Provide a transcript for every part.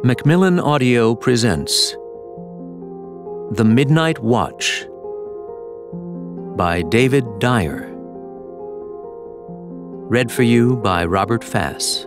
Macmillan Audio presents The Midnight Watch by David Dyer. Read for you by Robert Fass.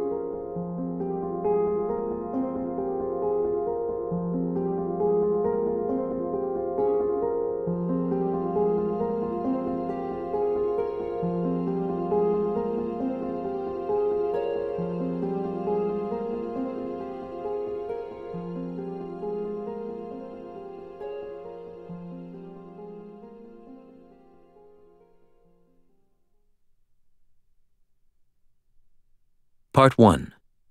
Part 1.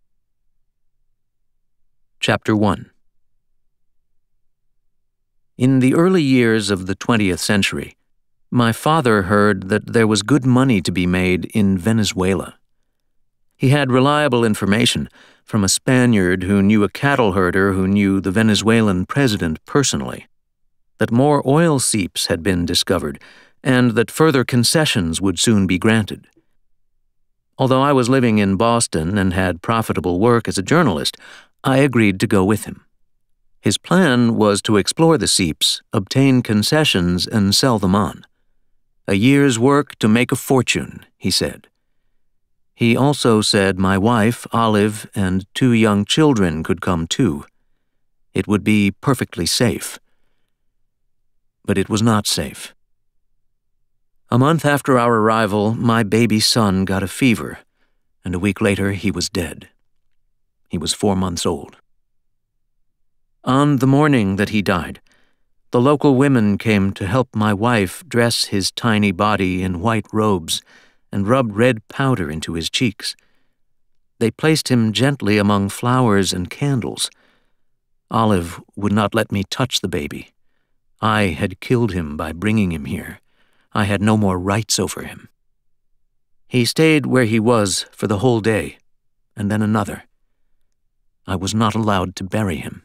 Chapter 1. In the early years of the 20th century, my father heard that there was good money to be made in Venezuela. He had reliable information from a Spaniard who knew a cattle herder who knew the Venezuelan president personally, that more oil seeps had been discovered and that further concessions would soon be granted. Although I was living in Boston and had profitable work as a journalist, I agreed to go with him. His plan was to explore the seeps, obtain concessions, and sell them on. A year's work to make a fortune, he said. He also said my wife, Olive, and 2 young children could come too. It would be perfectly safe. But it was not safe. A month after our arrival, my baby son got a fever, and a week later he was dead. He was 4 months old. On the morning that he died, the local women came to help my wife dress his tiny body in white robes and rub red powder into his cheeks. They placed him gently among flowers and candles. Olive would not let me touch the baby. I had killed him by bringing him here. I had no more rights over him. He stayed where he was for the whole day, and then another. I was not allowed to bury him.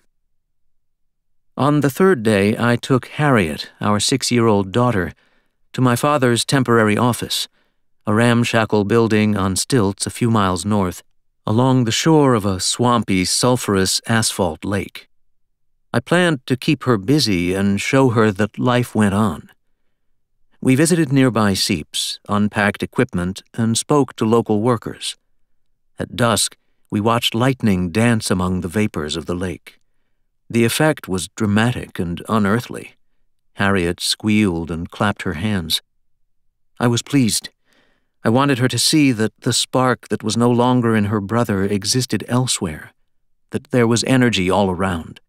On the 3rd day, I took Harriet, our 6-year-old daughter, to my father's temporary office, a ramshackle building on stilts a few miles north, along the shore of a swampy, sulphurous asphalt lake. I planned to keep her busy and show her that life went on. We visited nearby seeps, unpacked equipment, and spoke to local workers. At dusk, we watched lightning dance among the vapors of the lake. The effect was dramatic and unearthly. Harriet squealed and clapped her hands. I was pleased. I wanted her to see that the spark that was no longer in her brother existed elsewhere, that there was energy all around.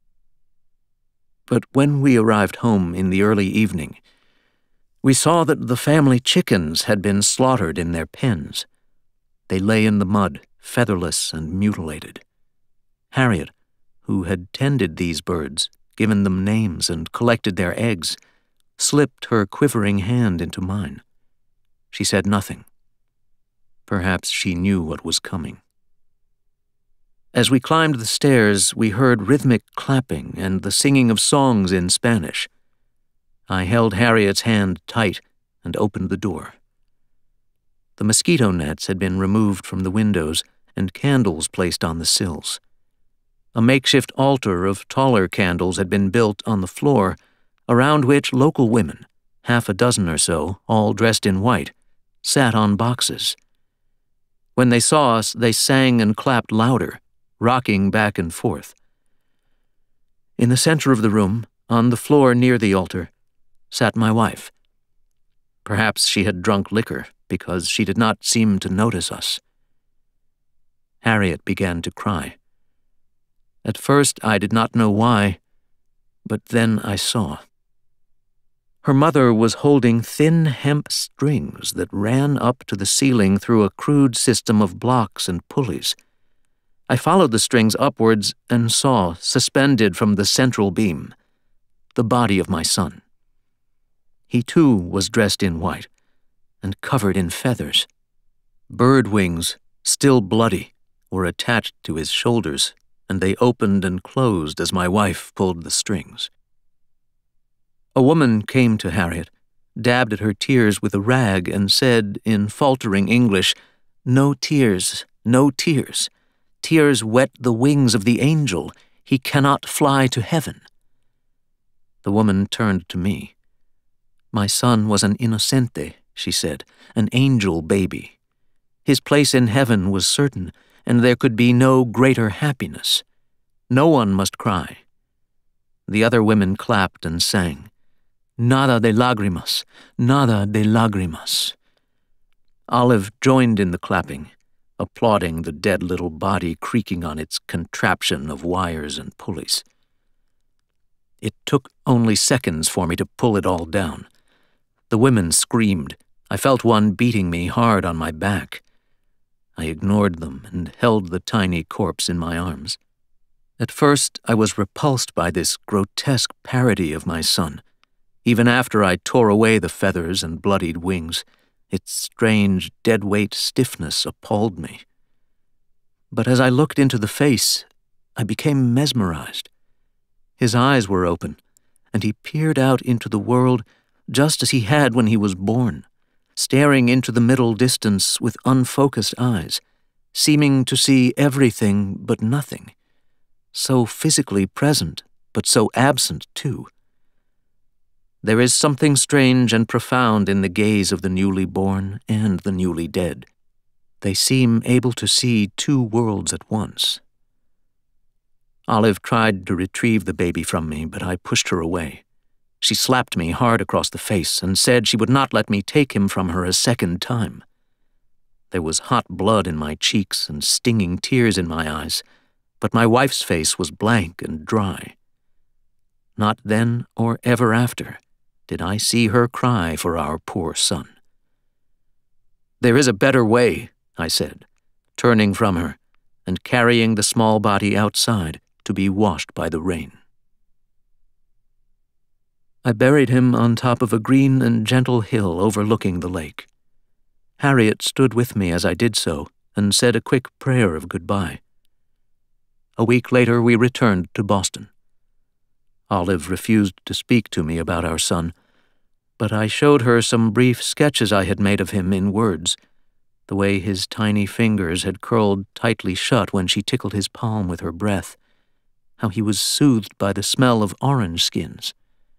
But when we arrived home in the early evening, we saw that the family chickens had been slaughtered in their pens. They lay in the mud, featherless and mutilated. Harriet, who had tended these birds, given them names and collected their eggs, slipped her quivering hand into mine. She said nothing. Perhaps she knew what was coming. As we climbed the stairs, we heard rhythmic clapping and the singing of songs in Spanish. I held Harriet's hand tight and opened the door. The mosquito nets had been removed from the windows and candles placed on the sills. A makeshift altar of taller candles had been built on the floor, around which local women, 6 or so, all dressed in white, sat on boxes. When they saw us, they sang and clapped louder, rocking back and forth. In the center of the room, on the floor near the altar, sat my wife. Perhaps she had drunk liquor, because she did not seem to notice us. Harriet began to cry. At first I did not know why, but then I saw. Her mother was holding thin hemp strings that ran up to the ceiling through a crude system of blocks and pulleys. I followed the strings upwards and saw, suspended from the central beam, the body of my son. He too was dressed in white and covered in feathers. Bird wings, still bloody, were attached to his shoulders, and they opened and closed as my wife pulled the strings. A woman came to Harriet, dabbed at her tears with a rag, and said in faltering English, "No tears, no tears. tears wet the wings of the angel, he cannot fly to heaven." The woman turned to me. "My son was an innocente," she said, "an angel baby. His place in heaven was certain, and there could be no greater happiness. No one must cry." The other women clapped and sang, "Nada de lágrimas, nada de lágrimas." Olive joined in the clapping, applauding the dead little body creaking on its contraption of wires and pulleys. It took only seconds for me to pull it all down. The women screamed. I felt one beating me hard on my back. I ignored them and held the tiny corpse in my arms. At first, I was repulsed by this grotesque parody of my son. Even after I tore away the feathers and bloodied wings, its strange, dead-weight stiffness appalled me. But as I looked into the face, I became mesmerized. His eyes were open, and he peered out into the world just as he had when he was born, staring into the middle distance with unfocused eyes, seeming to see everything but nothing. So physically present, but so absent too. There is something strange and profound in the gaze of the newly born and the newly dead. They seem able to see two worlds at once. Olive tried to retrieve the baby from me, but I pushed her away. She slapped me hard across the face and said she would not let me take him from her a second time. There was hot blood in my cheeks and stinging tears in my eyes, but my wife's face was blank and dry. Not then or ever after did I see her cry for our poor son. "There is a better way," I said, turning from her and carrying the small body outside to be washed by the rain. I buried him on top of a green and gentle hill overlooking the lake. Harriet stood with me as I did so and said a quick prayer of goodbye. A week later, we returned to Boston. Olive refused to speak to me about our son, but I showed her some brief sketches I had made of him in words, the way his tiny fingers had curled tightly shut when she tickled his palm with her breath, how he was soothed by the smell of orange skins.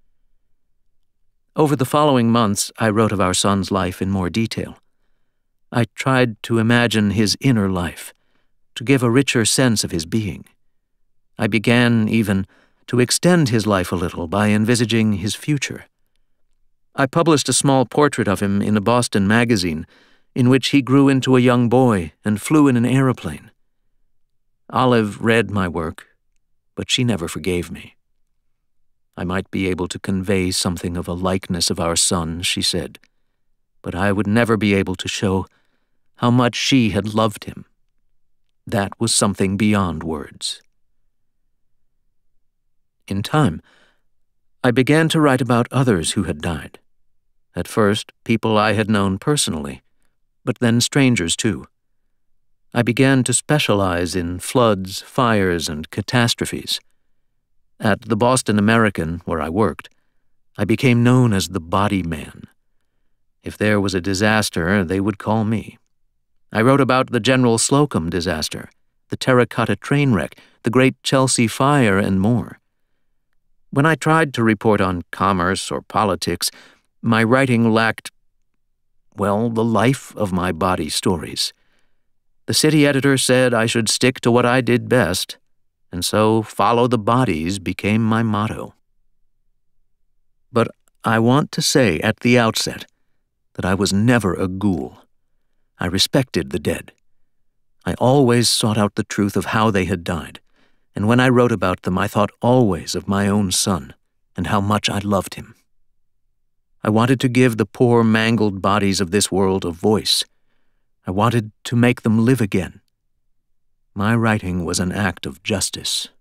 Over the following months, I wrote of our son's life in more detail. I tried to imagine his inner life, to give a richer sense of his being. I began, even, to extend his life a little by envisaging his future. I published a small portrait of him in a Boston magazine in which he grew into a young boy and flew in an aeroplane. Olive read my work, but she never forgave me. I might be able to convey something of a likeness of our son, she said, but I would never be able to show how much she had loved him. That was something beyond words. In time, I began to write about others who had died. At first, people I had known personally, but then strangers too. I began to specialize in floods, fires, and catastrophes. At the Boston American, where I worked, I became known as the Body Man. If there was a disaster, they would call me. I wrote about the General Slocum disaster, the Terracotta train wreck, the Great Chelsea Fire, and more. When I tried to report on commerce or politics, my writing lacked, well, the life of my body stories. The city editor said I should stick to what I did best, and so follow the bodies became my motto. But I want to say at the outset that I was never a ghoul. I respected the dead. I always sought out the truth of how they had died, and when I wrote about them, I thought always of my own son and how much I loved him. I wanted to give the poor, mangled bodies of this world a voice. I wanted to make them live again. My writing was an act of justice.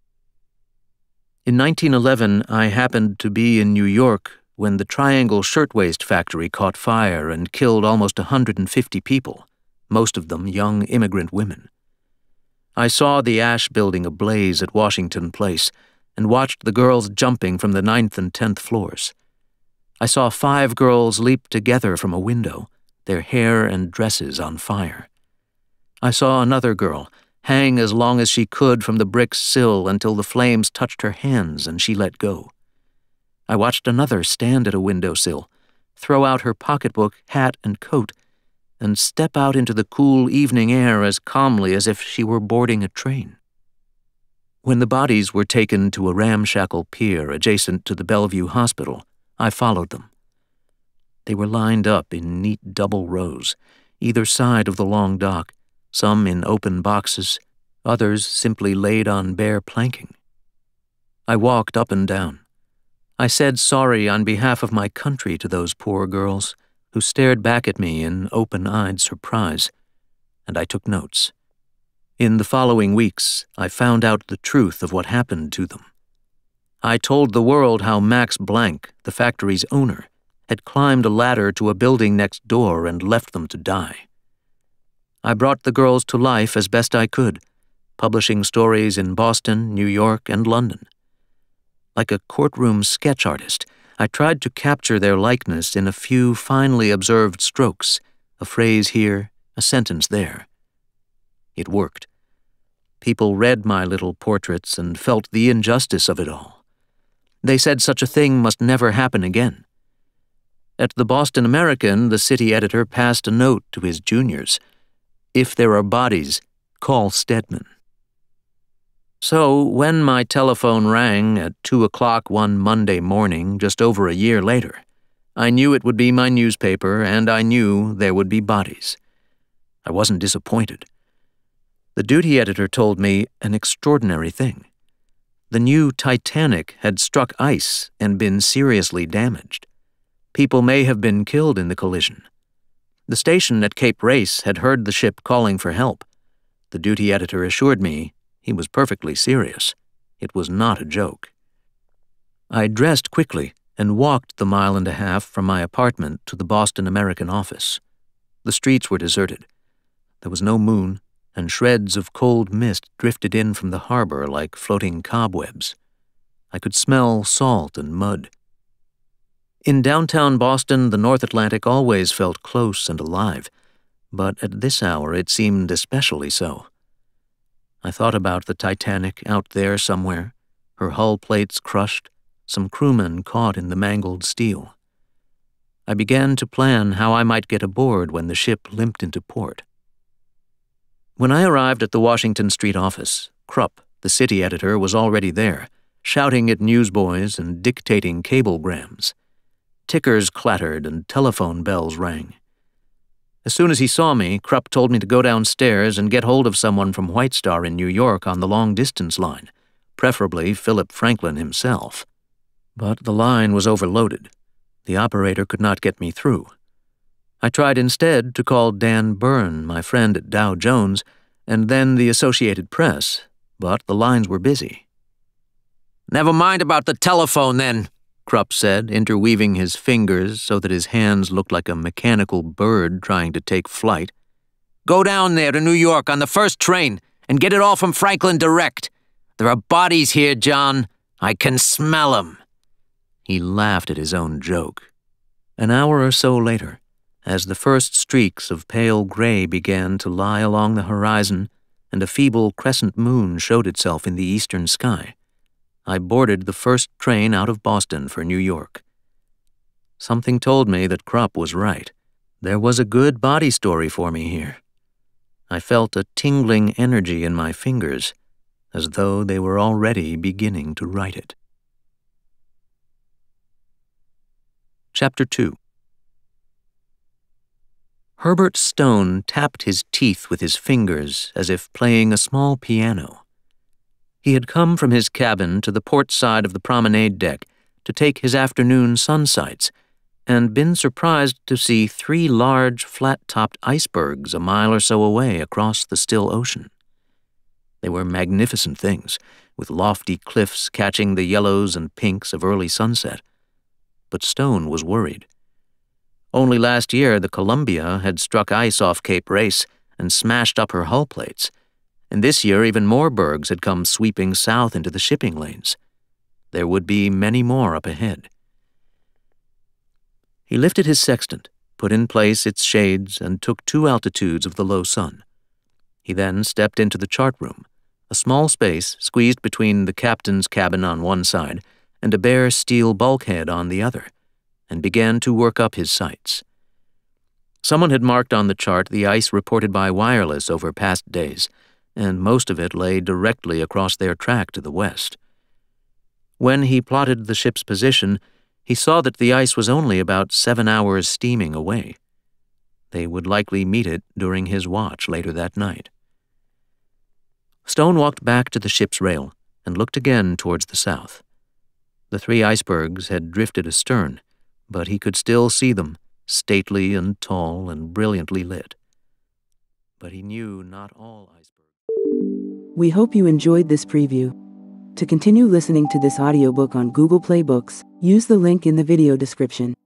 In 1911, I happened to be in New York when the Triangle Shirtwaist Factory caught fire and killed almost 150 people, most of them young immigrant women. I saw the ash building ablaze at Washington Place and watched the girls jumping from the 9th and 10th floors. I saw 5 girls leap together from a window, their hair and dresses on fire. I saw another girl, hang as long as she could from the brick sill until the flames touched her hands and she let go. I watched another stand at a windowsill, throw out her pocketbook, hat, and coat, and step out into the cool evening air as calmly as if she were boarding a train. When the bodies were taken to a ramshackle pier adjacent to the Bellevue Hospital, I followed them. They were lined up in neat double rows, either side of the long dock, some in open boxes, others simply laid on bare planking. I walked up and down. I said sorry on behalf of my country to those poor girls, who stared back at me in open-eyed surprise, and I took notes. In the following weeks, I found out the truth of what happened to them. I told the world how Max Blank, the factory's owner, had climbed a ladder to a building next door and left them to die. I brought the girls to life as best I could, publishing stories in Boston, New York, and London. Like a courtroom sketch artist, I tried to capture their likeness in a few finely observed strokes, a phrase here, a sentence there. It worked. People read my little portraits and felt the injustice of it all. They said such a thing must never happen again. At the Boston American, the city editor passed a note to his juniors. If there are bodies, call Stedman. So, when my telephone rang at 2 o'clock one Monday morning, just over a year later, I knew it would be my newspaper, and I knew there would be bodies. I wasn't disappointed. The duty editor told me an extraordinary thing. The new Titanic had struck ice and been seriously damaged. People may have been killed in the collision. The station at Cape Race had heard the ship calling for help. The duty editor assured me he was perfectly serious. It was not a joke. I dressed quickly and walked the 1.5 miles from my apartment to the Boston American office. The streets were deserted. There was no moon, and shreds of cold mist drifted in from the harbor like floating cobwebs. I could smell salt and mud. In downtown Boston, the North Atlantic always felt close and alive, but at this hour it seemed especially so. I thought about the Titanic out there somewhere, her hull plates crushed, some crewmen caught in the mangled steel. I began to plan how I might get aboard when the ship limped into port. When I arrived at the Washington Street office, Krupp, the city editor, was already there, shouting at newsboys and dictating cablegrams. Tickers clattered and telephone bells rang. As soon as he saw me, Krupp told me to go downstairs and get hold of someone from White Star in New York on the long-distance line, preferably Philip Franklin himself. But the line was overloaded. The operator could not get me through. I tried instead to call Dan Byrne, my friend at Dow Jones, and then the Associated Press, but the lines were busy. "Never mind about the telephone, then," Krupp said, interweaving his fingers so that his hands looked like a mechanical bird trying to take flight. "Go down there to New York on the first train and get it all from Franklin direct. There are bodies here, John. I can smell 'em." He laughed at his own joke. An hour or so later, as the first streaks of pale gray began to lie along the horizon and a feeble crescent moon showed itself in the eastern sky, I boarded the first train out of Boston for New York. Something told me that Krupp was right. There was a good body story for me here. I felt a tingling energy in my fingers, as though they were already beginning to write it. Chapter 2. Herbert Stone tapped his teeth with his fingers as if playing a small piano. He had come from his cabin to the port side of the promenade deck to take his afternoon sun sights, and been surprised to see 3 large, flat-topped icebergs a mile or so away across the still ocean. They were magnificent things, with lofty cliffs catching the yellows and pinks of early sunset. But Stone was worried. Only last year the Columbia had struck ice off Cape Race and smashed up her hull plates, and this year even more bergs had come sweeping south into the shipping lanes. There would be many more up ahead. He lifted his sextant, put in place its shades, and took 2 altitudes of the low sun. He then stepped into the chartroom, a small space squeezed between the captain's cabin on one side and a bare steel bulkhead on the other, and began to work up his sights. Someone had marked on the chart the ice reported by wireless over past days, and most of it lay directly across their track to the west. When he plotted the ship's position, he saw that the ice was only about 7 hours steaming away. They would likely meet it during his watch later that night. Stone walked back to the ship's rail and looked again towards the south. The 3 icebergs had drifted astern, but he could still see them, stately and tall and brilliantly lit. But he knew not all icebergs. We hope you enjoyed this preview. To continue listening to this audiobook on Google Play Books, use the link in the video description.